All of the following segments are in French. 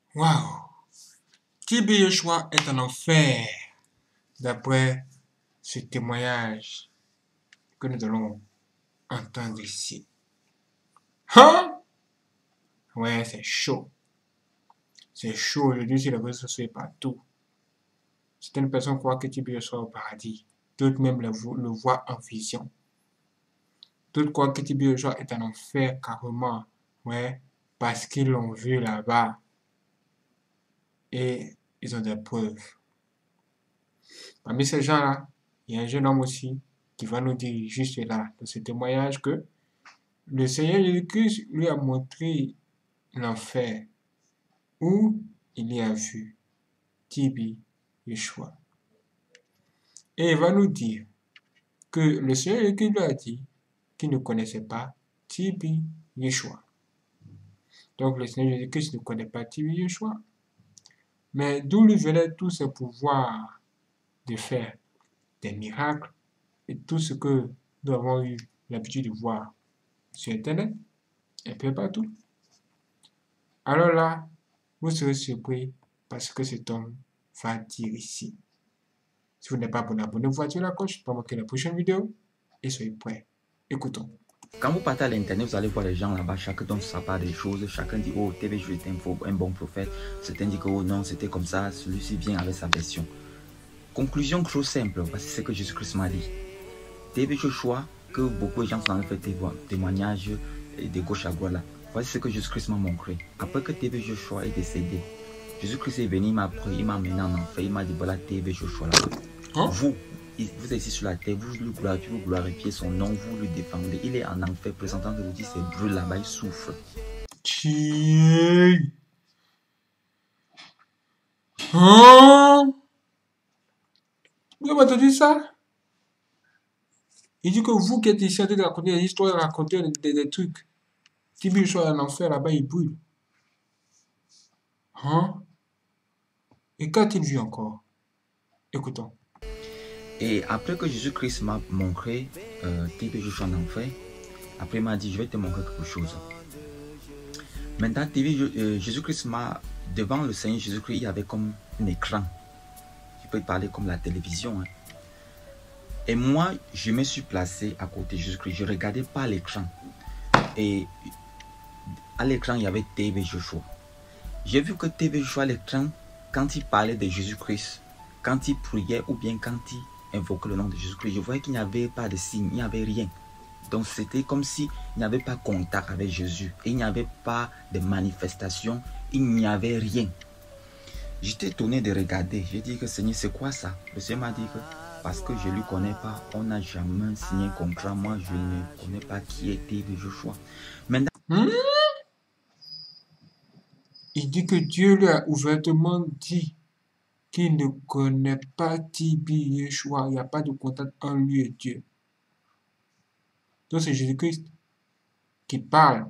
Waouh! TB Joshua est en enfer, d'après ce témoignage que nous allons entendre ici. Hein? Ouais, c'est chaud. C'est chaud aujourd'hui sur les réseaux sociaux et partout. Certaines personnes croient que TB Joshua est au paradis. D'autres même le voient en vision. D'autres croient que TB Joshua est en enfer carrément. Ouais, parce qu'ils l'ont vu là-bas. Et ils ont des preuves. Parmi ces gens-là, il y a un jeune homme aussi qui va nous dire juste là, dans ce témoignage, que le Seigneur Jésus-Christ lui a montré l'enfer où il y a vu TB Joshua. Et il va nous dire que le Seigneur Jésus-Christ lui a dit qu'il ne connaissait pas TB Joshua. Donc le Seigneur Jésus-Christ ne connaît pas TB Joshua. Mais d'où lui venait tout ce pouvoir de faire des miracles et tout ce que nous avons eu l'habitude de voir sur Internet et peu partout. Alors là, vous serez surpris parce que cet homme va dire ici. Si vous n'êtes pas abonné, abonnez-vous, activez la cloche pour manquer la prochaine vidéo et soyez prêts. Écoutons. Quand vous partez à l'internet, vous allez voir les gens là-bas, chacun donne sa part des choses, chacun dit oh TB Joshua était un bon prophète, certains disent que oh non c'était comme ça, celui-ci vient avec sa version. Conclusion trop simple, voici ce que Jésus-Christ m'a dit. TB Joshua, que beaucoup de gens sont en fait témoignages de gauche à droite là, voici ce que Jésus-Christ m'a montré. Après que TB Joshua est décédé, Jésus-Christ est venu, il m'a pris, il m'a amené en enfer, il m'a dit voilà TB Joshua là. Hein? Vous êtes ici sur la terre, vous lui glorifiez son nom, vous lui défendez. Il est en enfer, présentant que vous dites c'est brûle là-bas, il souffre. Tiens. Hein? Vous avez entendu ça? Il dit que vous qui êtes ici en train de raconter des histoires, raconter des trucs. TB Joshua est en enfer là-bas, il brûle. Hein? Et qu'a-t-il vu encore? Écoutons. Et après que Jésus-Christ m'a montré TB Joshua en enfer, après il m'a dit je vais te montrer quelque chose. Maintenant Jésus-Christ m'a, devant le Seigneur Jésus-Christ, il y avait comme un écran. Je peux parler comme la télévision. Hein. Et moi, je me suis placé à côté de Jésus-Christ. Je ne regardais pas l'écran. Et à l'écran, il y avait TB Joshua. J'ai vu que TB Joshua, à l'écran, quand il parlait de Jésus-Christ, quand il priait ou bien quand il invoquait le nom de Jésus-Christ, je voyais qu'il n'y avait pas de signe, il n'y avait rien. Donc c'était comme s'il n'y avait pas contact avec Jésus. Et il n'y avait pas de manifestation, il n'y avait rien. J'étais étonné de regarder. J'ai dit que Seigneur, c'est quoi ça? Le Seigneur m'a dit que parce que je ne lui connais pas, on n'a jamais signé un contrat. Moi, je ne connais pas qui est TB Joshua. Maintenant, il dit que Dieu lui a ouvertement dit qu'il ne connaît pas TB Joshua. Il n'y a pas de contact entre lui et Dieu. Donc c'est Jésus-Christ qui parle.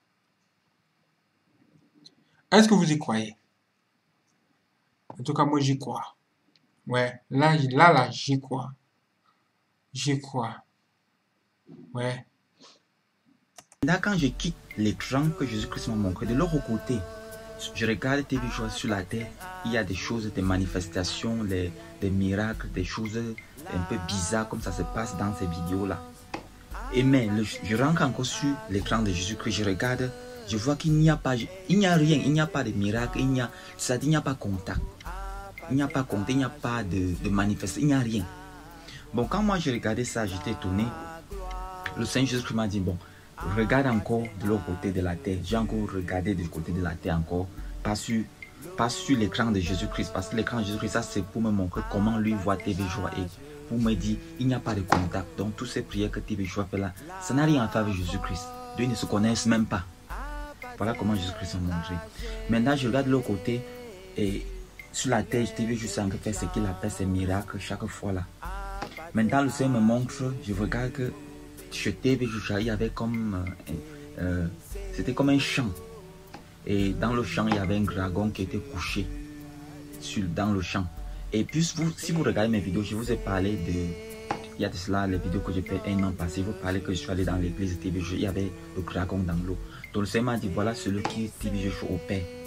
Est-ce que vous y croyez? En tout cas, moi j'y crois. Ouais, là, j'y crois. J'y crois. Ouais. là, quand je quitte l'écran que Jésus-Christ m'a montré, de l'autre côté, je regarde TB Joshua sur la terre, il y a des choses, des manifestations, des miracles, des choses un peu bizarres comme ça se passe dans ces vidéos-là. Et mais je rentre encore sur l'écran de Jésus-Christ, je regarde, je vois qu'il n'y a pas, il n'y a rien, il n'y a pas de miracle, c'est-à-dire il n'y a pas contact. Il n'y a pas contact, il n'y a pas de manifestation, il n'y a rien. Bon, quand moi j'ai regardé ça, j'étais étonné. Le Seigneur Jésus-Christ m'a dit, bon, regarde encore de l'autre côté de la terre. J'ai encore regardé du côté de la terre encore, pas sur l'écran de Jésus-Christ, parce que l'écran de Jésus-Christ, ça c'est pour me montrer comment lui voit TB Joshua et pour me dire, il n'y a pas de contact. Donc toutes ces prières que TB Joshua fait là, ça n'a rien à faire avec Jésus-Christ. Deux ne se connaissent même pas. Voilà comment Jésus-Christ m'a montré. Maintenant, je regarde de l'autre côté et sur la terre, TB Joshua fait ce qu'il appelle ses miracles chaque fois là. Maintenant, le Seigneur me montre, je regarde que chez TB Joshua, il y avait comme, c'était comme un champ. Et dans le champ, il y avait un dragon qui était couché dans le champ. Et puis, si vous regardez mes vidéos, je vous ai parlé de, il y a de cela, les vidéos que j'ai fait un an passé, je vous parlais que je suis allé dans l'église de TB Joshua, il y avait le dragon dans l'eau. Donc le Seigneur m'a dit, voilà celui qui est TB Joshua au Père.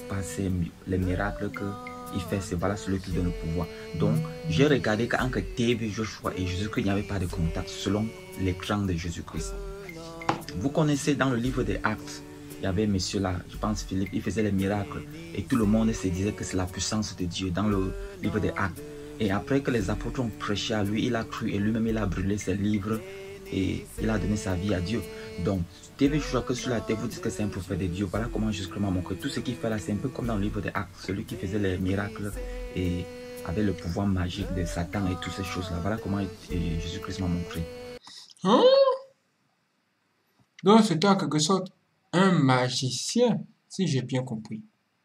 par les miracles qu'il fait. C'est voilà celui qui donne le pouvoir. Donc, j'ai regardé qu'entre TV Joshua et Jésus-Christ, il n'y avait pas de contact selon l'écran de Jésus-Christ. Vous connaissez dans le livre des Actes, il y avait monsieur là, je pense Philippe, il faisait les miracles et tout le monde se disait que c'est la puissance de Dieu dans le livre des Actes. Et après que les apôtres ont prêché à lui, il a cru et lui-même il a brûlé ses livres et il a donné sa vie à Dieu. Donc, TV Joshua que sur la terre, vous dites que c'est un prophète de Dieu. Voilà comment Jésus-Christ m'a montré. Tout ce qu'il fait là, c'est un peu comme dans le livre des Actes, celui qui faisait les miracles et avait le pouvoir magique de Satan et toutes ces choses-là. Voilà comment Jésus-Christ m'a montré. Hein? Donc, c'était en quelque sorte un magicien, si j'ai bien compris.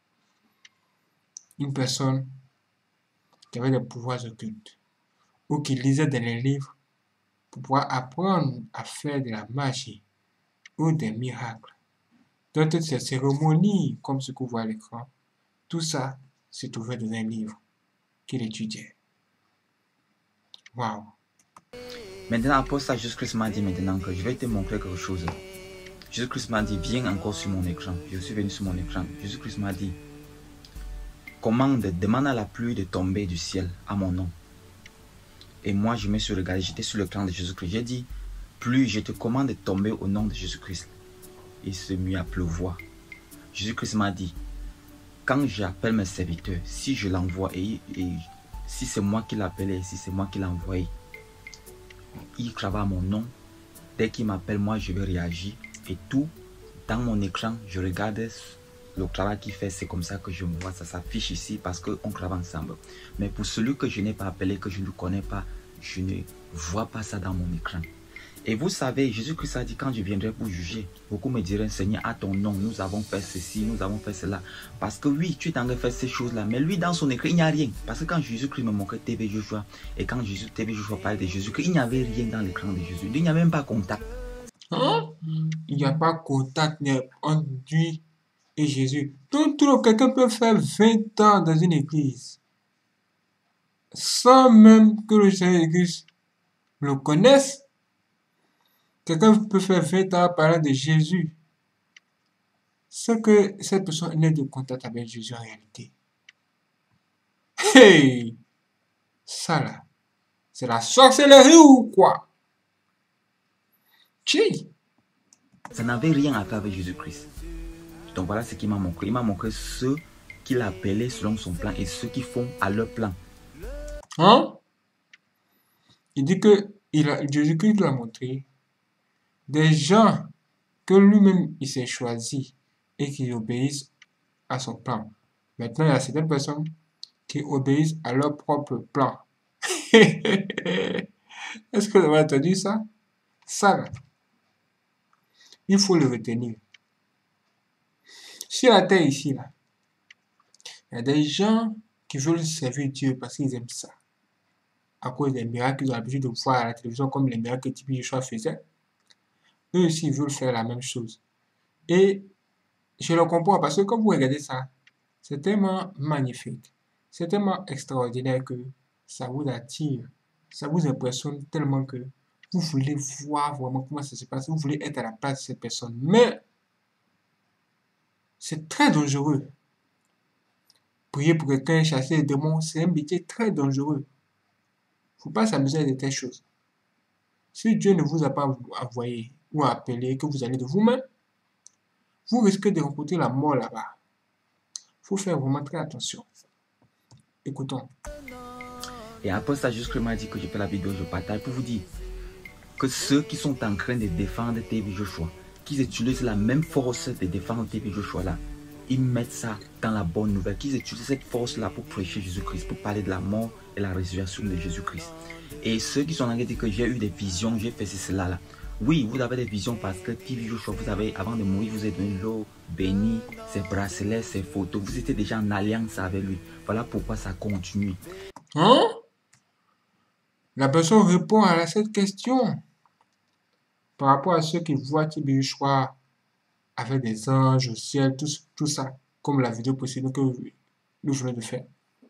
Une personne qui avait des pouvoirs occultes ou qui lisait dans les livres pour pouvoir apprendre à faire de la magie ou des miracles. Donc, toutes ces cérémonies, comme ce que vous voyez à l'écran, tout ça se trouvait dans un livre qu'il étudiait. Waouh! Maintenant, après ça, Jésus-Christ m'a dit maintenant que je vais te montrer quelque chose. Jésus-Christ m'a dit, viens encore sur mon écran. Je suis venu sur mon écran. Jésus-Christ m'a dit, demande à la pluie de tomber du ciel à mon nom. Et moi, je me suis regardé, j'étais sur l'écran de Jésus-Christ. J'ai dit, pluie, je te commande de tomber au nom de Jésus-Christ. Il se mit à pleuvoir. Jésus-Christ m'a dit, quand j'appelle mes serviteurs, si je l'envoie et si c'est moi qui l'appelle et si c'est moi qui l'ai envoyé, il travaille à mon nom. Dès qu'il m'appelle, moi, je vais réagir. Et tout, dans mon écran, je regarde le travail qu'il fait. C'est comme ça que je me vois. Ça s'affiche ici parce qu'on travaille ensemble. Mais pour celui que je n'ai pas appelé, que je ne connais pas, je ne vois pas ça dans mon écran. Et vous savez, Jésus-Christ a dit, quand je viendrai pour juger, beaucoup me diraient, Seigneur, à ton nom, nous avons fait ceci, nous avons fait cela. Parce que oui, tu es en train de faire ces choses-là. Mais lui, dans son écran, il n'y a rien. Parce que quand Jésus-Christ me montrait TV Joshua, et quand TV Joshua parlait de Jésus-Christ, il n'y avait rien dans l'écran de Jésus. Il n'y avait même pas contact. Hein? Il n'y a pas contact entre lui et Jésus. Donc, quelqu'un peut faire 20 ans dans une église sans même que le Seigneur de l'église le connaisse. Quelqu'un peut faire 20 ans parlant de Jésus sans que cette personne n'ait de contact avec Jésus en réalité. Hey! Ça là, c'est la sorcellerie ou quoi? Tchi! Ça n'avait rien à faire avec Jésus-Christ. Donc voilà ce qu'il m'a montré. Il m'a montré ceux qu'il appelait selon son plan et ceux qui font à leur plan. Hein? Il dit que Jésus-Christ l'a montré des gens que lui-même il s'est choisi et qui obéissent à son plan. Maintenant, il y a certaines personnes qui obéissent à leur propre plan. Est-ce que vous avez entendu ça? Ça, là, il faut le retenir. Sur la terre ici, là, il y a des gens qui veulent servir Dieu parce qu'ils aiment ça. À cause des miracles qu'ils ont l'habitude de voir à la télévision, comme les miracles que Tibi Joshua faisait. Eux aussi, ils veulent faire la même chose. Et je le comprends parce que quand vous regardez ça, c'est tellement magnifique, c'est tellement extraordinaire que ça vous attire, ça vous impressionne tellement que vous voulez voir vraiment comment ça se passe, vous voulez être à la place de cette personne. Mais c'est très dangereux. Prier pour quelqu'un, chasser les démons, c'est un métier très dangereux. Il ne faut pas s'amuser à de telles choses. Si Dieu ne vous a pas envoyé ou appelé, que vous allez de vous-même, vous risquez de rencontrer la mort là-bas. Il faut faire vraiment très attention. Écoutons. Et après ça, Jésus m'a dit que je fais la vidéo, je partage pour vous dire que ceux qui sont en train de défendre TV Joshua, qu'ils utilisent la même force de défendre TV Joshua là, ils mettent ça dans la bonne nouvelle, qu'ils utilisent cette force là pour prêcher Jésus-Christ, pour parler de la mort et la résurrection de Jésus-Christ. Et ceux qui sont en train de dire que j'ai eu des visions, j'ai fait cela là. Oui, vous avez des visions parce que TV Joshua, vous avez, avant de mourir, vous avez donné l'eau bénie, ses bracelets, ses photos. Vous étiez déjà en alliance avec lui. Voilà pourquoi ça continue. Hein? La personne répond à cette question. Par rapport à ceux qui voient TV Joshua avec des anges au ciel, tout ça, comme la vidéo précédente que nous venons de faire.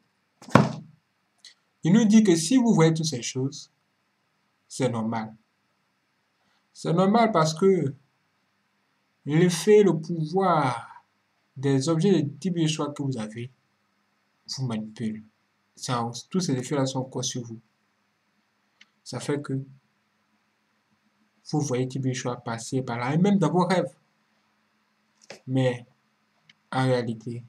Il nous dit que si vous voyez toutes ces choses, c'est normal. C'est normal parce que l'effet, le pouvoir des objets de type Yeshua que vous avez vous manipulent. Tous ces effets-là sont quoi sur vous? Ça fait que vous voyez type Yeshua passer par là, et même dans vos rêves. Mais en réalité,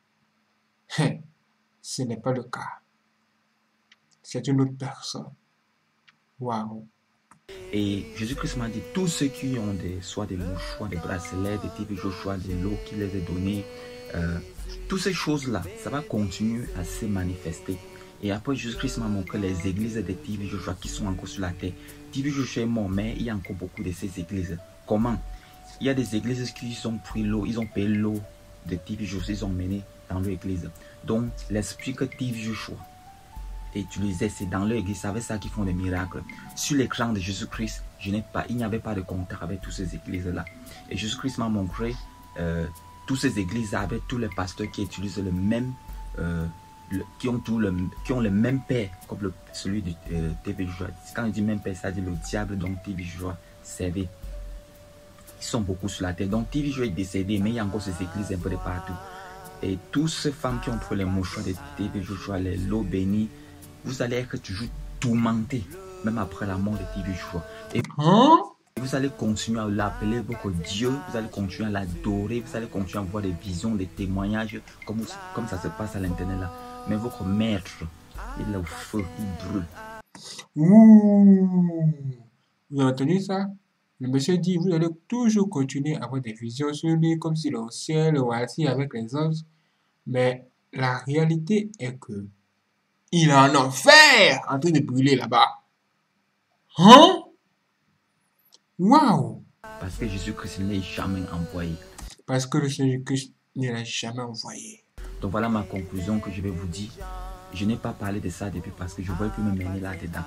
ce n'est pas le cas. C'est une autre personne. Waouh. Et Jésus-Christ m'a dit, tous ceux qui ont soit des mouchoirs, des bracelets, des types Joshua, de l'eau qu'il les a donné, toutes ces choses-là, ça va continuer à se manifester. Et après, Jésus-Christ m'a montré les églises des types Joshua qui sont encore sur la terre. Type Joshua est mort, mais il y a encore beaucoup de ces églises. Comment? Il y a des églises qui ont pris l'eau, ils ont payé l'eau de type Joshua, ils ont mené dans leur église. Donc, l'esprit que type Joshua utilisait, c'est dans leur église, c'est avec ça qu'ils font des miracles. Sur l'écran de Jésus-Christ, il n'y avait pas de contact avec toutes ces églises-là. Et Jésus-Christ m'a montré toutes ces églises avec tous les pasteurs qui utilisent le même, qui ont le même père, comme celui de TV Joshua. Quand je dis même père, ça dit le diable dont TV Joshua servait. Ils sont beaucoup sur la terre. Donc TV Joshua est décédé, mais il y a encore ces églises un peu de partout. Et toutes ces femmes qui ont pris les mouchoirs de TV Joshua, les l'eau bénie, vous allez être toujours tourmenté, même après la mort de TV Joshua. Et vous allez continuer à l'appeler votre Dieu, vous allez continuer à l'adorer, vous allez continuer à voir des visions, des témoignages, comme ça se passe à l'internet là. Mais votre maître, il est au feu, il brûle. Ouh! Vous avez entendu ça? Le monsieur dit, vous allez toujours continuer à avoir des visions sur lui, comme s'il est au ciel ou assis avec les anges. Mais la réalité est que il est en enfer, en train de brûler là-bas. Hein? Waouh! Parce que Jésus-Christ ne l'a jamais envoyé. Parce que le Jésus-Christ ne l'a jamais envoyé. Donc voilà ma conclusion que je vais vous dire. Je n'ai pas parlé de ça depuis parce que je ne voulais plus me mêler là-dedans.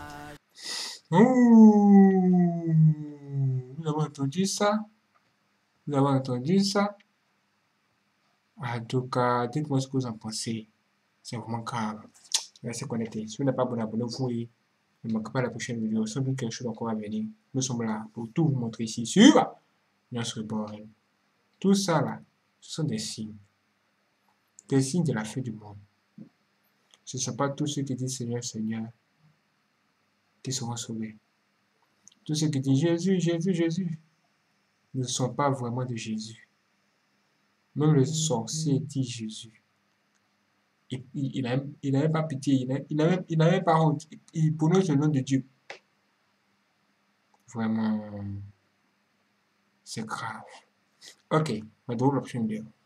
Ouh! Vous avez entendu ça? Vous avez entendu ça? En tout cas, dites-moi ce que vous en pensez. C'est vraiment grave. Restez connectés. Si vous n'êtes pas abonné, abonnez-vous et ne manquez pas la prochaine vidéo. Sans doute quelque chose encore à venir. Nous sommes là pour tout vous montrer ici sur notre bord. Tout ça là, ce sont des signes. Des signes de la fin du monde. Ce ne sont pas tous ceux qui disent Seigneur, Seigneur, qui seront sauvés. Tous ceux qui disent Jésus, Jésus, Jésus, ne sont pas vraiment de Jésus. Même le sorcier dit Jésus. Il n'avait pas pitié, il n'avait pas honte. Il prononce le nom de Dieu. Vraiment, c'est grave. Ok, on va voir la prochaine vidéo.